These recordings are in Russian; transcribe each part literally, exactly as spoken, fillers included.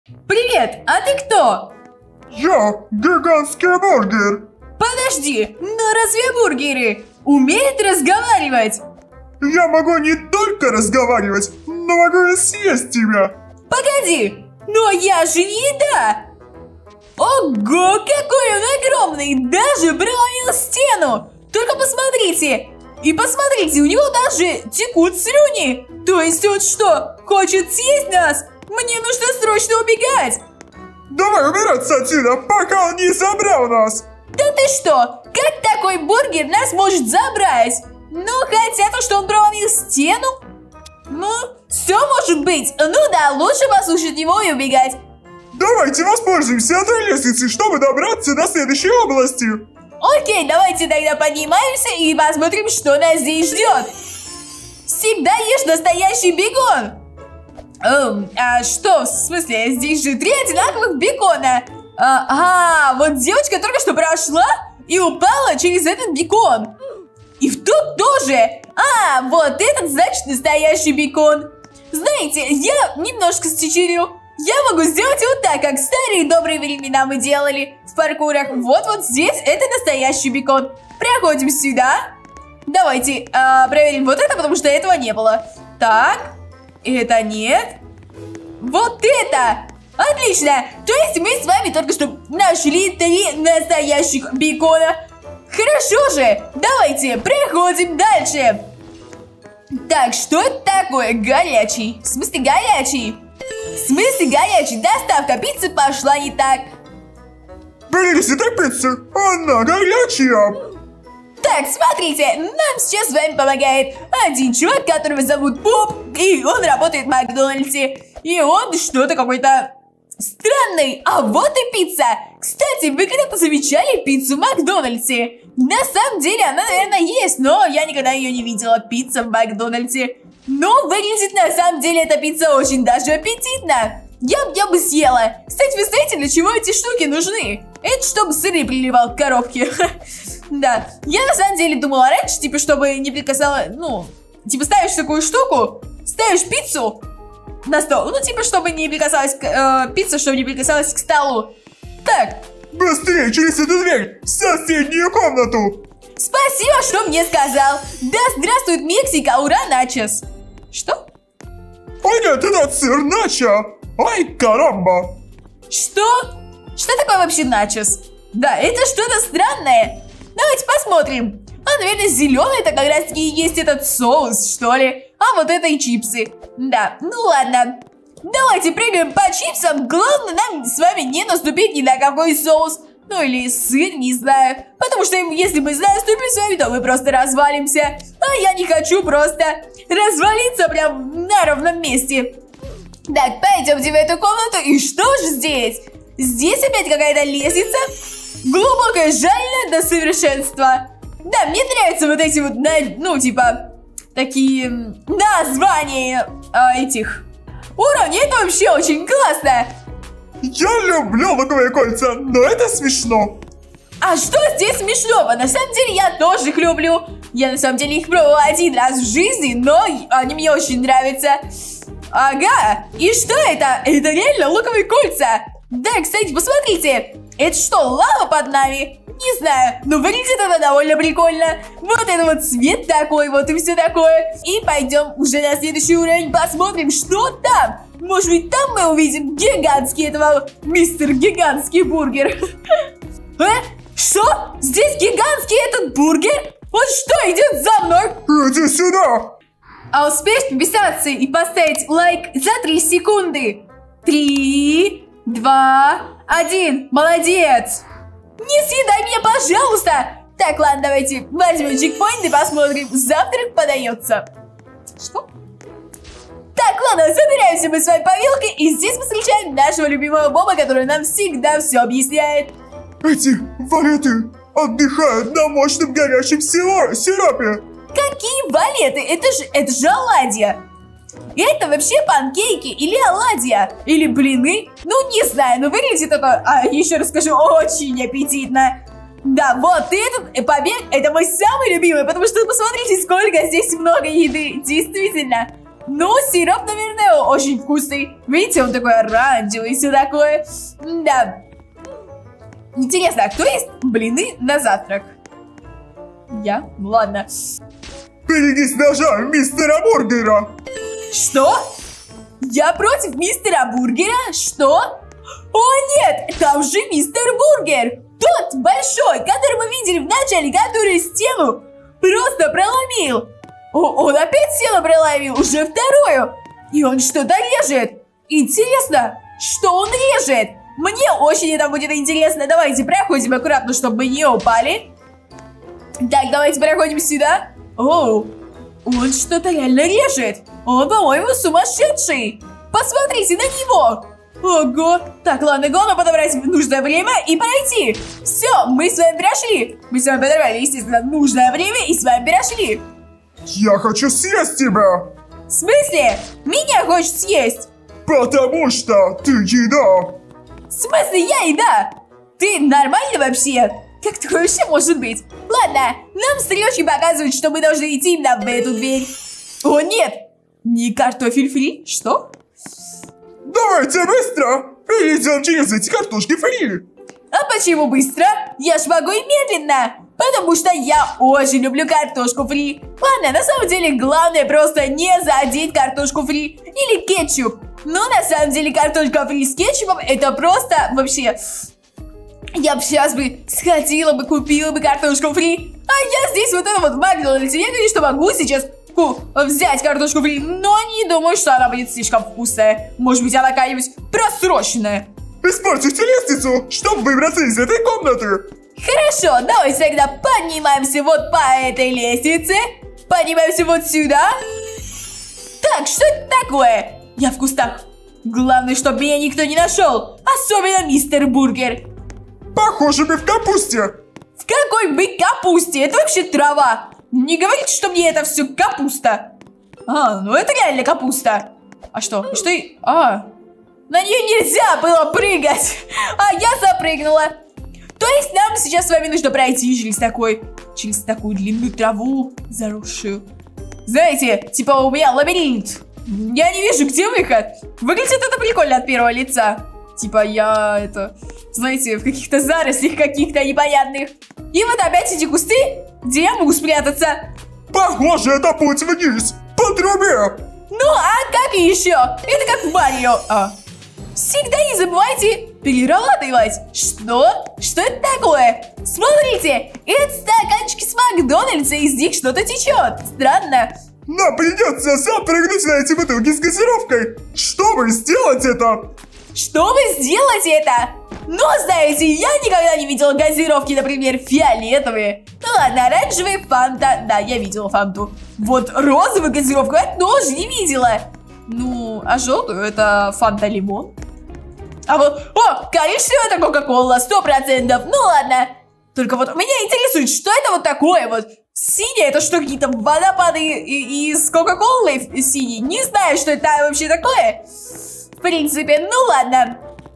Привет, а ты кто? Я гигантский бургер. Подожди, но разве бургеры умеют разговаривать? Я могу не только разговаривать, но могу и съесть тебя. Погоди, но я же не еда. Ого, какой он огромный, даже проломил стену. Только посмотрите, и посмотрите, у него даже текут слюни. То есть он что, хочет съесть нас? Мне нужно срочно убегать. Давай убираться отсюда, пока он не забрал нас. Да ты что, как такой бургер нас может забрать? Ну, хотя то, что он проломил стену. Ну, все может быть. Ну да, лучше послушать его и убегать. Давайте воспользуемся этой лестницей, чтобы добраться до следующей области. Окей, давайте тогда поднимаемся и посмотрим, что нас здесь ждет. Всегда ешь настоящий бекон. Эм, а что, в смысле, здесь же три одинаковых бекона. А, а, вот девочка только что прошла и упала через этот бекон. И в тот тоже. А, вот этот, значит, настоящий бекон. Знаете, я немножко стичерю. Я могу сделать вот так, как в старые добрые времена мы делали в паркурах. Вот-вот здесь это настоящий бекон. Проходим сюда. Давайте а, проверим вот это, потому что этого не было. Так, это нет. Вот это! Отлично! То есть мы с вами только что нашли три настоящих бекона. Хорошо же! Давайте проходим дальше. Так, что это такое? Горячий. В смысле горячий? В смысле горячий? Доставка пиццы пошла не так. Берите эту пиццу, она горячая. Так, смотрите, нам сейчас с вами помогает один чувак, которого зовут Боб, и он работает в Макдональдсе. И он что-то какой-то странный. А вот и пицца. Кстати, вы когда-то замечали пиццу в Макдональдсе? На самом деле она, наверное, есть, но я никогда ее не видела. Пицца в Макдональдсе. Но выглядит на самом деле эта пицца очень даже аппетитно. Я, я бы съела. Кстати, вы знаете, для чего эти штуки нужны? Это чтобы сыры приливал к коробке. Да, я на самом деле думала раньше, типа, чтобы не прикасалась, ну, типа, ставишь такую штуку, ставишь пиццу на стол, ну, типа, чтобы не прикасалась, э, пицца, чтобы не прикасалась к столу. Так. Быстрее через эту дверь, в соседнюю комнату. Спасибо, что мне сказал. Да здравствует Мексика, ура, начос. Что? Ой, нет, это сыр начо. Ай, карамба. Что? Что такое вообще начос? Да, это что-то странное. Давайте посмотрим. А, наверное, зеленый это как раз таки есть этот соус, что ли. А вот это и чипсы. Да, ну ладно. Давайте прыгаем по чипсам. Главное нам с вами не наступить ни на какой соус. Ну или сыр, не знаю. Потому что если мы наступим с вами, то мы просто развалимся. А я не хочу просто развалиться прям на ровном месте. Так, пойдемте в эту комнату. И что же здесь? Здесь опять какая-то лестница. Глубокое жальное до совершенства. Да, мне нравятся вот эти вот, ну, типа, такие названия э, этих уровней. Это вообще очень классно. Я люблю луковые кольца, но это смешно. А что здесь смешного? На самом деле я тоже их люблю. Я на самом деле их пробовала один раз в жизни, но они мне очень нравятся. Ага, и что это? Это реально луковые кольца. Да, кстати, посмотрите. Это что, лава под нами? Не знаю, но выглядит это довольно прикольно. Вот это вот цвет такой вот и все такое. И пойдем уже на следующий уровень, посмотрим, что там. Может быть, там мы увидим гигантский этого мистер гигантский бургер. Э? Что? Здесь гигантский этот бургер? Он что, идет за мной? Иди сюда. А успеешь подписаться и поставить лайк за три секунды? Три, два, один. Молодец. Не съедай меня, пожалуйста. Так, ладно, давайте возьмем чекпоинт и посмотрим. Завтрак подается. Что? Так, ладно, забираемся мы с вами по вилке. И здесь мы встречаем нашего любимого Боба, который нам всегда все объясняет. Эти валеты отдыхают на мощном горячем сиропе. Какие валеты? Это же, это же оладья. Это вообще панкейки или оладья? Или блины? Ну, не знаю, но выглядит это, а, еще раз скажу, очень аппетитно. Да, вот этот побег, это мой самый любимый, потому что посмотрите, сколько здесь много еды. Действительно. Ну, сироп, наверное, очень вкусный. Видите, он такой оранжевый, все такое. Да. Интересно, а кто ест блины на завтрак? Я? Ну, ладно. Берегись ножа мистера Бургера! Что? Я против мистера Бургера? Что? О нет, там же мистер Бургер! Тот большой, который мы видели в начале, который стену просто проломил. О, он опять стену проломил, уже вторую. И он что-то режет. Интересно, что он режет? Мне очень это будет интересно. Давайте проходим аккуратно, чтобы мы не упали. Так, давайте проходим сюда. О, он что-то реально режет. Он, по-моему, сумасшедший. Посмотрите на него. Ого. Так, ладно, главное подобрать в нужное время и пройти. Все, мы с вами прошли. Мы с вами подобрали, естественно, нужное время и с вами прошли. Я хочу съесть тебя. В смысле? Меня хочешь съесть? Потому что ты еда. В смысле я еда? Ты нормальный вообще? Как такое вообще может быть? Ладно, нам стрелочки показывают, что мы должны идти именно в эту дверь. О нет, не картофель фри, что? Давайте быстро перейдем через эти картошки фри. А почему быстро? Я ж могу и медленно. Потому что я очень люблю картошку фри. Ладно, на самом деле главное просто не задеть картошку фри или кетчуп. Но на самом деле картошка фри с кетчупом это просто вообще... Я бы сейчас бы сходила бы, купила бы картошку фри. А я здесь вот это вот в Макдональдсе. Я, конечно, могу сейчас взять картошку фри, но не думаю, что она будет слишком вкусная. Может быть, она какая-нибудь просроченная. Используйте лестницу, чтобы выбраться из этой комнаты. Хорошо, давайте тогда поднимаемся вот по этой лестнице. Поднимаемся вот сюда. Так, что это такое? Я в кустах. Главное, чтобы меня никто не нашел. Особенно мистер Бургер. Похоже, мы в капусте. В какой бы капусте? Это вообще трава. Не говорите, что мне это все капуста. А, ну это реально капуста. А что? Что и... А, на нее нельзя было прыгать. А я запрыгнула. То есть нам сейчас с вами нужно пройти через такой... Через такую длинную траву заросшую. Знаете, типа у меня лабиринт. Я не вижу, где выход. Выглядит это прикольно от первого лица. Типа я это... Знаете, в каких-то зарослях каких-то непонятных. И вот опять эти кусты, где я могу спрятаться. Похоже, это путь вниз, по трубе. Ну, а как еще? Это как в Марио. А. Всегда не забывайте перерабатывать. Что? Что это такое? Смотрите, это стаканчики с Макдональдса, из них что-то течет. Странно. Нам придется запрыгнуть на эти бутылки с газировкой, чтобы сделать это. Чтобы сделать это? Но, знаете, я никогда не видела газировки, например, фиолетовые. Ну ладно, оранжевые, фанта. Да, я видела фанту. Вот розовую газировку я тоже не видела. Ну, а желтую это фанта лимон. А вот, о, конечно, это кока-кола, сто процентов. Ну ладно. Только вот меня интересует, что это вот такое вот. Синее, это что, какие-то водопады из кока-колы синие? Не знаю, что это вообще такое. В принципе, ну ладно.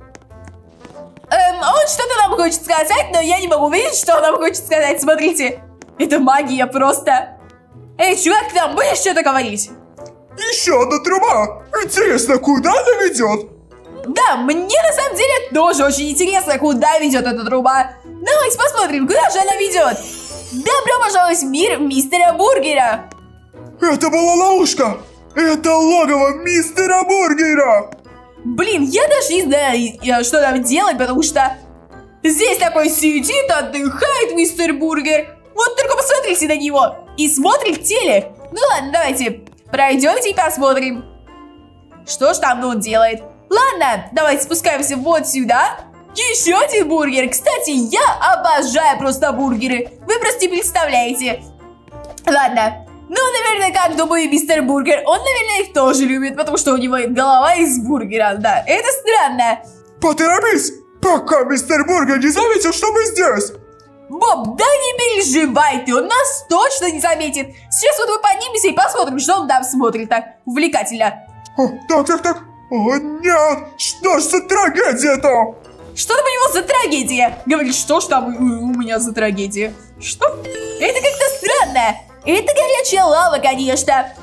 Эм, он что-то нам хочет сказать, но я не могу увидеть, что он нам хочет сказать. Смотрите, это магия просто. Эй, чувак, ты нам будешь что-то говорить? Еще одна труба. Интересно, куда она ведет? Да, мне на самом деле тоже очень интересно, куда ведет эта труба. Давайте посмотрим, куда же она ведет. Добро пожаловать в мир мистера Бургера. Это была ловушка. Это логово мистера Бургера. Блин, я даже не знаю, что нам делать, потому что здесь такой сидит, отдыхает мистер Бургер. Вот только посмотрите на него. И смотрит телек. Ну ладно, давайте пройдемте и посмотрим, что ж там он делает. Ладно, давайте спускаемся вот сюда. Еще один бургер. Кстати, я обожаю просто бургеры. Вы просто не представляете. Ладно. Ну, наверное, как думаю, мистер Бургер, он, наверное, их тоже любит, потому что у него голова из бургера. Да, это странно. Поторопись, пока мистер Бургер не заметил, что мы здесь. Боб, да не переживай ты, он нас точно не заметит. Сейчас вот мы поднимемся и посмотрим, что он там смотрит. Так, увлекательно. О, так, так, так. О, нет, что ж за трагедия-то? Что там у него за трагедия? Говорит, что ж там у, у меня за трагедия? Что? Это как-то странно. Это горячая лава, конечно.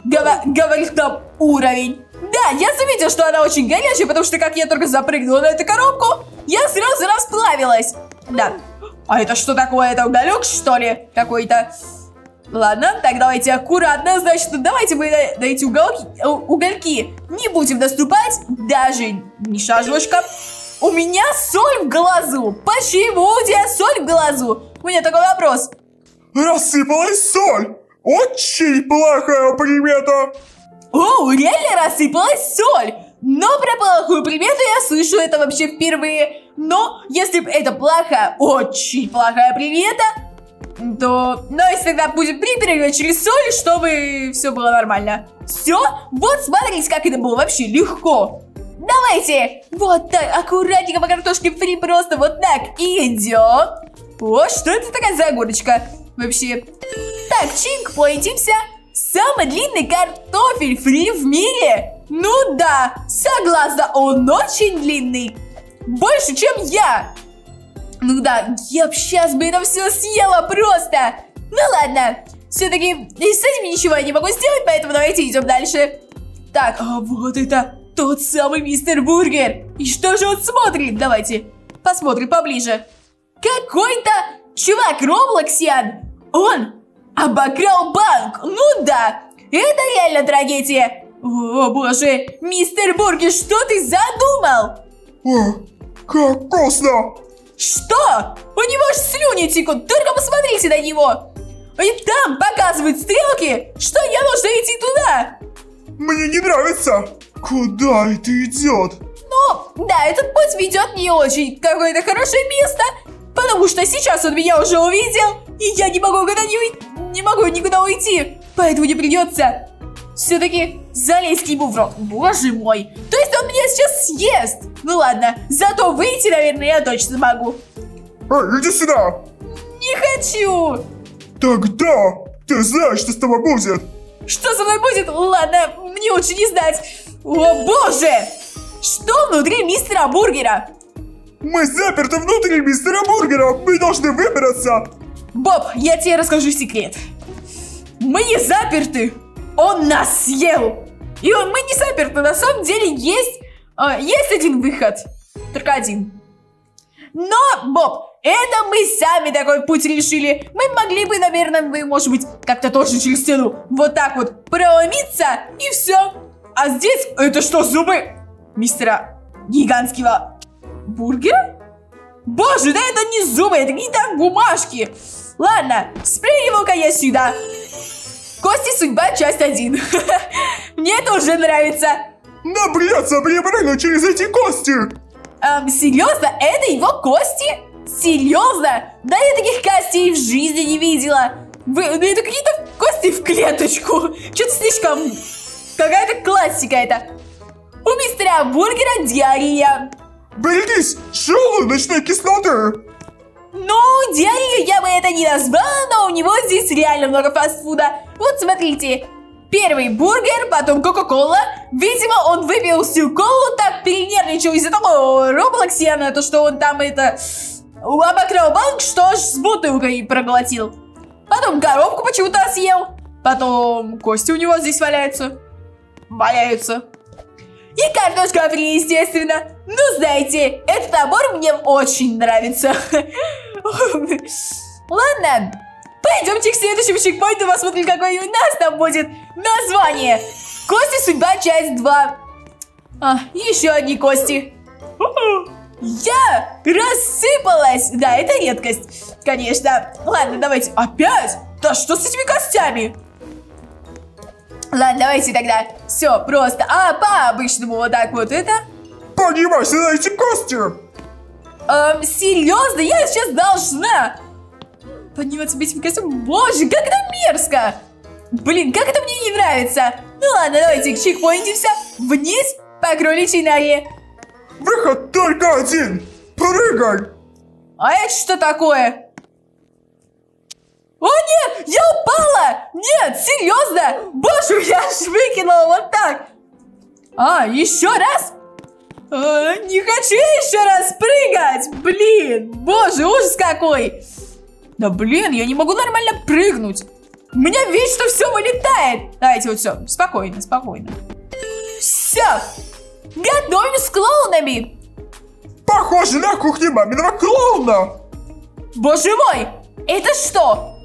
Гова говорит нам уровень. Да, я заметил, что она очень горячая, потому что как я только запрыгнула на эту коробку, я сразу расплавилась. Да. А это что такое? Это уголек, что ли? Какой-то. Ладно, так давайте аккуратно. Значит, давайте мы на, на эти уголки, угольки не будем наступать. Даже ни шажочка. У меня соль в глазу. Почему у тебя соль в глазу? У меня такой вопрос. Рассыпалась соль. Очень плохая примета. О, реально рассыпалась соль. Но про плохую примету я слышу это вообще впервые. Но если это плохая, очень плохая примета, то... Но если тогда будем припрыгивать через соль, чтобы все было нормально. Все? Вот смотрите, как это было вообще легко. Давайте. Вот так, аккуратненько по картошке фри, просто вот так идем. О, что это такая за горочка? Вообще. Так, чик, поедимся. Самый длинный картофель фри в мире? Ну да, согласна, он очень длинный. Больше, чем я. Ну да, я б сейчас бы это все съела просто. Ну ладно, все-таки с этим ничего я не могу сделать, поэтому давайте идем дальше. Так, а вот это тот самый мистер Бургер. И что же он смотрит? Давайте посмотрим поближе. Какой-то чувак Роблоксиан. Он обокрал банк. Ну да, это реально трагедия. О боже, мистер Бургер, что ты задумал? О, как вкусно. Что? У него аж слюни текут, только посмотрите на него. И там показывают стрелки, что я должна идти туда. Мне не нравится. Куда это идет? Ну, да, этот путь ведет не очень какое-то хорошее место, потому что сейчас он меня уже увидел, и я не могу никуда не, уйти, не могу никуда уйти, поэтому мне придется все-таки залезть ему в рот. Боже мой, то есть он меня сейчас съест. Ну ладно, зато выйти, наверное, я точно могу. Эй, иди сюда. Не хочу. Тогда ты знаешь, что с тобой будет. Что со мной будет? Ладно, мне лучше не знать. О боже! Что внутри мистера Бургера? Мы заперты внутри мистера Бургера. Мы должны выбраться. Боб, я тебе расскажу секрет. Мы не заперты. Он нас съел. И он, мы не заперты. На самом деле есть, э, есть один выход. Только один. Но, Боб, это мы сами такой путь решили. Мы могли бы, наверное, мы, может быть, как-то тоже через стену вот так вот проломиться, и все. А здесь, это что, зубы мистера гигантского бургера? Боже, да это не зубы, это какие-то бумажки. Ладно, спрыгиваю-ка я сюда. Кости судьба, часть один. Мне это уже нравится. Нам придется перепрыгнуть через эти кости. Эм, серьезно? Это его кости? Серьезно? Да я таких костей в жизни не видела. Вы, ну это какие-то кости в клеточку. Что-то слишком... Какая-то классика это. У мистера Бургера диарея. Берегись желудочной кислоты. Ну, диарею я бы это не назвала, но у него здесь реально много фастфуда. Вот смотрите. Первый бургер, потом кока-кола. Видимо, он выпил всю колу, так перенервничал из-за того Роблоксиана, то что он там это... обокрал банк, что аж с бутылкой проглотил. Потом коробку почему-то съел. Потом кости у него здесь валяются. Валяются. И картошка фри, естественно. Ну, знаете, этот набор мне очень нравится. Ладно, пойдемте к следующему чекпоинту, посмотрим, какое у нас там будет название. Кости судьба, часть два. А, еще одни кости. Я рассыпалась. Да, это редкость, конечно. Ладно, давайте. Опять? Да что с этими костями? Ладно, давайте тогда. Все, просто. А, по-обычному вот так вот это. Поднимайся на эти кости. Эм, серьезно? Я сейчас должна подниматься по этим костям? Боже, как это мерзко. Блин, как это мне не нравится. Ну ладно, давайте чекпоинтимся вниз по кроличьей норе. Выход только один. Прыгай. А это что такое? О нет, я упала! Нет, серьезно? Боже, я аж выкинула вот так. А, еще раз? А, не хочу еще раз прыгать. Блин, боже, ужас какой. Да блин, я не могу нормально прыгнуть. У меня вечно все вылетает. Давайте вот все, спокойно, спокойно. Все, готовим с клоунами. Похоже на кухню маминого клоуна. Боже мой, это что?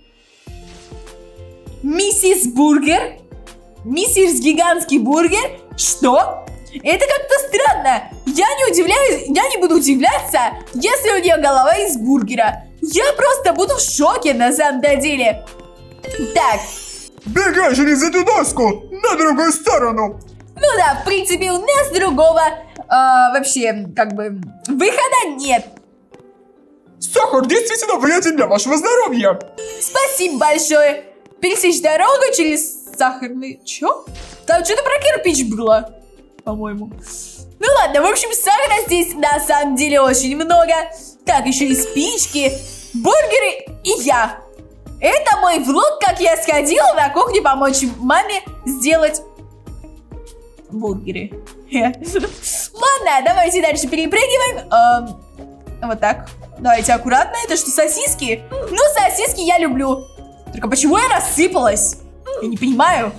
Миссис Бургер? Миссис Гигантский Бургер? Что? Это как-то странно. Я не удивляюсь, я не буду удивляться, если у нее голова из бургера. Я просто буду в шоке на самом-то деле. Так. Бегай через эту доску на другую сторону. Ну да, в принципе, у нас другого э, вообще, как бы, выхода нет. Сахар действительно вреден для вашего здоровья. Спасибо большое. Пересечь дорогу через сахарный... Чё? Там что-то про кирпич было, по-моему. Ну ладно, в общем, сахара здесь на самом деле очень много. Так, еще и спички, бургеры и я. Это мой влог, как я сходила на кухню помочь маме сделать бургеры. Ладно, давайте дальше перепрыгиваем. Эм, вот так. Давайте аккуратно. Это что, сосиски? Ну, сосиски я люблю. Только почему я рассыпалась? Я не понимаю.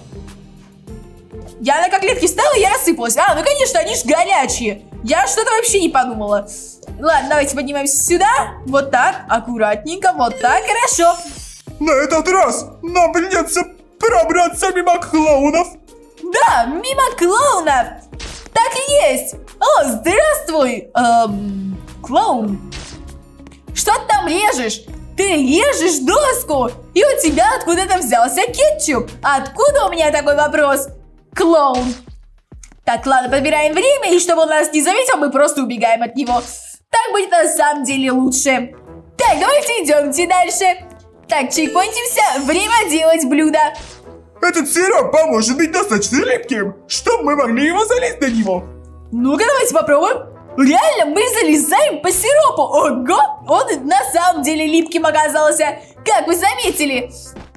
Я на котлетки встала, и я рассыпалась. А, ну конечно, они ж горячие. Я что-то вообще не подумала. Ладно, давайте поднимаемся сюда. Вот так, аккуратненько, вот так, хорошо. На этот раз нам придется пробраться мимо клоунов. Да, мимо клоунов. Так и есть. О, здравствуй, эм, клоун. Что ты там режешь? Ты режешь доску, и у тебя откуда-то взялся кетчуп. Откуда у меня такой вопрос? Клоун. Так, ладно, подбираем время, и чтобы он нас не заметил, мы просто убегаем от него. Так будет на самом деле лучше. Так, давайте идемте дальше. Так, чекпоинтимся, время делать блюдо. Этот сироп поможет быть достаточно липким, чтобы мы могли его залить на него. Ну-ка, давайте попробуем. Реально, мы залезаем по сиропу. Ого, он на самом деле липким оказался. Как вы заметили?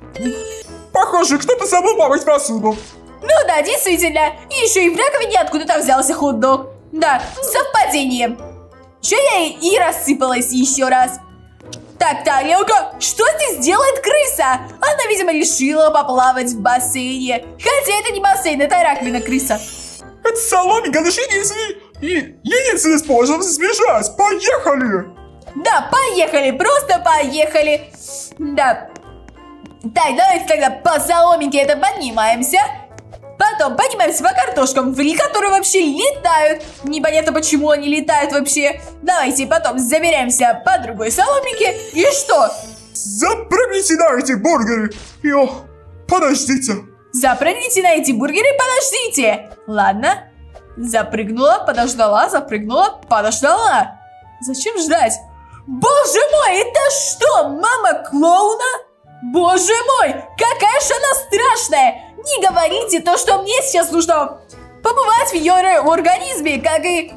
Похоже, кто-то забыл помыть посуду. Ну да, действительно. И еще и в раковине откуда-то взялся хот-дог. Да, совпадение. Че я и рассыпалась еще раз. Так, тарелка. Что здесь делает крыса? Она, видимо, решила поплавать в бассейне. Хотя это не бассейн, это раковина крыса. Это соломинка, наш единственный, и единственный способ сбежать. Поехали! Да, поехали, просто поехали. Да. Так, давайте тогда по соломинке это поднимаемся. Потом поднимаемся по картошкам фри, которые вообще летают. Непонятно, почему они летают вообще. Давайте потом заберемся по другой соломинке. И что? Запрыгните на эти бургеры. И, о, подождите. Запрыгните на эти бургеры, подождите. Ладно. Запрыгнула, подождала, запрыгнула, подождала. Зачем ждать? Боже мой, это что, мама клоуна? Боже мой, какая же она страшная. Не говорите то, что мне сейчас нужно побывать в ее организме, как и...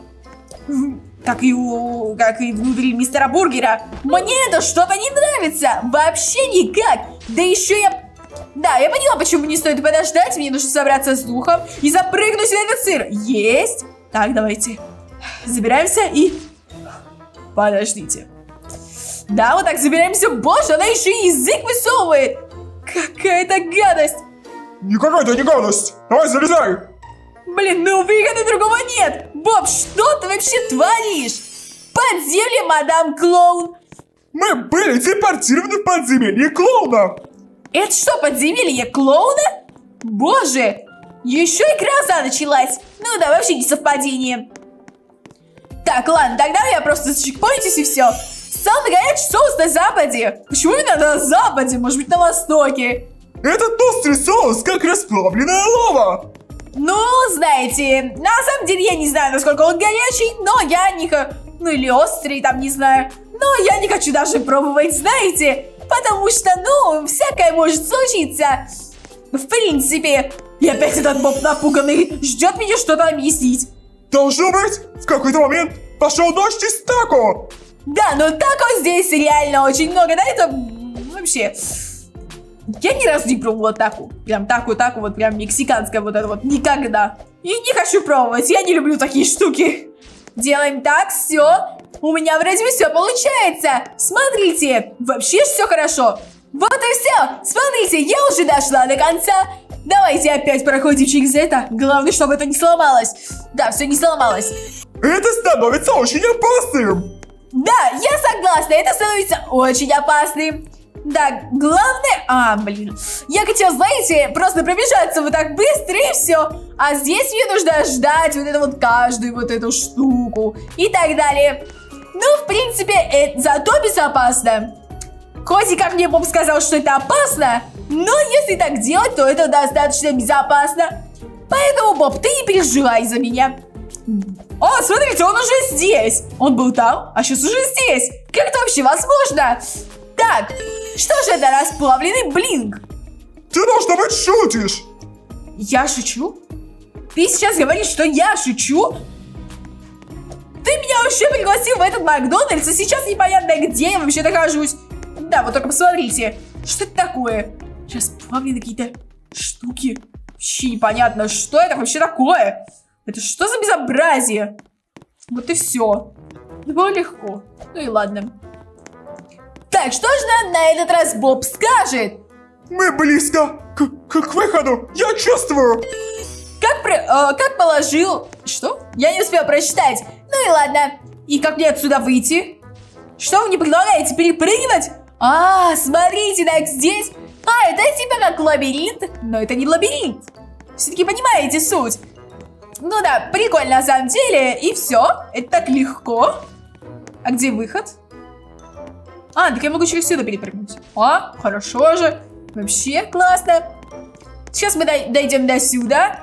Как и, у, как и внутри мистера Бургера. Мне это что-то не нравится. Вообще никак. Да еще я... Да, я поняла, почему не стоит подождать. Мне нужно собраться с духом и запрыгнуть на этот сыр. Есть. Так, давайте. Забираемся и... Подождите. Да, вот так забираемся. Боже, она еще и язык высовывает. Какая-то гадость. Никакая-то не гадость. Давай, залезай. Блин, ну выхода другого нет. Боб, что ты вообще творишь? Подземелье, мадам клоун. Мы были депортированы в подземелье клоуна. Это что, подземелье клоуна? Боже, еще и гроза началась. Ну да, вообще не совпадение. Так, ладно, тогда я просто зачекпоинтюсь и все. Самый горячий соус на западе. Почему именно на западе? Может быть, на востоке? Этот острый соус, как расплавленная лава. Ну, знаете, на самом деле я не знаю, насколько он горячий, но я не... Ну, или острый, там, не знаю. Но я не хочу даже пробовать, знаете. Потому что, ну, всякое может случиться. В принципе. И опять этот Боб напуганный ждет меня что-то объяснить. Должно быть, в какой-то момент пошел дождь из тако. Да, но тако здесь реально очень много. Да, это вообще... Я ни разу не пробовала тако. Прям тако-тако, вот прям мексиканское вот это вот. Никогда. И не хочу пробовать. Я не люблю такие штуки. Делаем так, все. У меня вроде бы все получается. Смотрите, вообще все хорошо. Вот и все. Смотрите, я уже дошла до конца. Давайте опять проходим через это. Главное, чтобы это не сломалось. Да, все не сломалось. Это становится очень опасным. Да, я согласна, это становится очень опасным. Да, главное... А, блин. Я хотела, знаете, просто пробежаться вот так быстро и все. А здесь мне нужно ждать вот эту вот каждую вот эту штуку. И так далее. Ну, в принципе, это зато безопасно. Хоть и как мне Боб сказал, что это опасно, но если так делать, то это достаточно безопасно. Поэтому, Боб, ты не переживай за меня. О, смотрите, он уже здесь. Он был там, а сейчас уже здесь. Как это вообще возможно? Так, что же это расплавленный блинк? Ты, должно быть, шутишь. Я шучу? Ты сейчас говоришь, что я шучу? Ты меня вообще пригласил в этот Макдональдс, и сейчас непонятно, где я вообще нахожусь. Да, вот только посмотрите. Что это такое? Сейчас плавленые какие-то штуки. Вообще непонятно, что это вообще такое. Это что за безобразие? Вот и все. Было легко. Ну и ладно. Так, что же нам на этот раз Боб скажет? Мы близко к, к, к выходу. Я чувствую. Как, про, э, как положил... Что? Я не успел прочитать. Ну и ладно. И как мне отсюда выйти? Что вы мне предлагаете? Перепрыгивать? А, смотрите, так здесь... А, это типа как лабиринт. Но это не лабиринт. Все-таки понимаете суть. Ну да, прикольно на самом деле. И все. Это так легко. А где выход? А, так я могу через сюда перепрыгнуть. А, хорошо же. Вообще классно. Сейчас мы дойдем до сюда.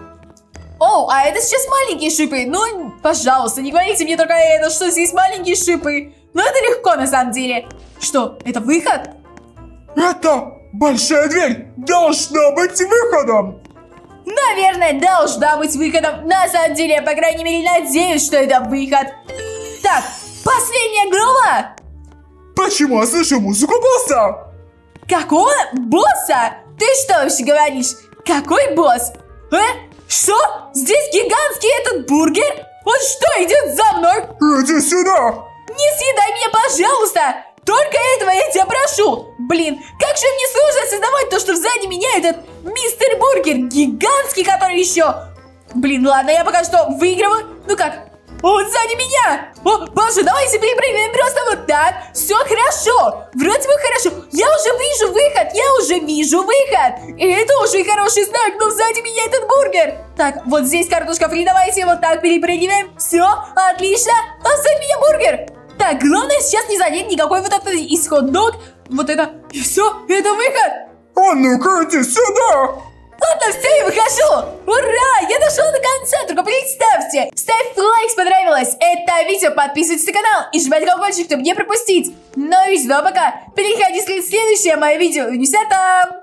О, а это сейчас маленькие шипы. Ну, пожалуйста, не говорите мне только это, что здесь маленькие шипы. Ну, это легко на самом деле. Что, это выход? Это большая дверь должна быть выходом. Наверное, должна быть выходом. На самом деле, я, по крайней мере, надеюсь, что это выход. Так, последняя глава. Почему я слышу музыку босса? Какого босса? Ты что вообще говоришь? Какой босс? Э? Что? Здесь гигантский этот бургер? Он что, идет за мной? Иди сюда. Не съедай меня, пожалуйста. Только этого я тебя прошу. Блин, как же мне сложно осознавать то, что сзади меня этот мистер Бургер гигантский, который еще... Блин, ладно, я пока что выигрываю. Ну как? Он сзади меня. О, боже, давайте перепрыгнем просто вот так. Все хорошо. Вроде бы хорошо. Я уже вижу выход. Я уже вижу выход. И это уже хороший знак, но сзади меня этот бургер. Так, вот здесь картошка фри. Давайте вот так перепрыгиваем. Все, отлично. А сзади меня бургер. Так, главное сейчас не задеть никакой вот этот исход-дог. Вот это. И все, это выход. А ну-ка, иди сюда. Ладно, все, я выхожу! Ура! Я дошел до конца, только представьте! Ставь лайк, если понравилось это видео, подписывайтесь на канал и жмите колокольчик, чтобы не пропустить. Ну и все, пока! Переходи в следующее мое видео, и не все там!